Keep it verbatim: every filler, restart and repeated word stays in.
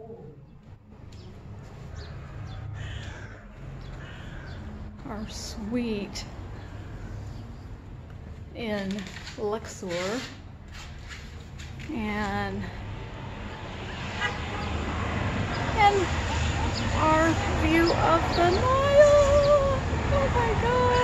Our suite in Luxor, and and our view of the Nile. Oh my God.